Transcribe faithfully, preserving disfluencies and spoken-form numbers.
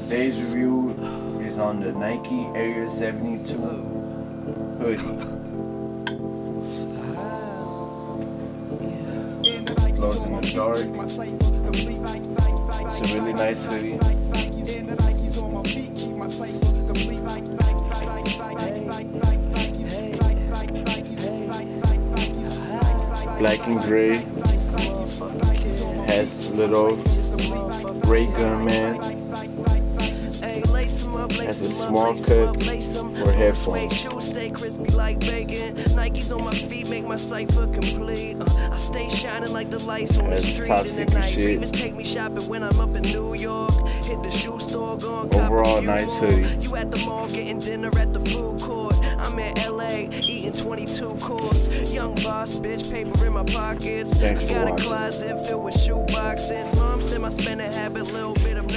Today's review is on the Nike Area seventy-two hoodie. Glows in the dark. It's a really nice hoodie. Black and gray. Has little ray gun man. Has a small cut for headphones. Stay crispy like bacon. Nikes on my feet make my cipher complete. Uh, I stay shining like the lights on the street in the night. Reavers take me shopping when I'm up in New York. Hit the shoe store, going overall nice hoodie. You at the mall getting dinner at the food court. I'm in L A eating twenty-two course. Young boss, bitch, paper in my pockets. Thanks I for got watching. a closet filled with shoe boxes. Mom said my spending habit, little bit of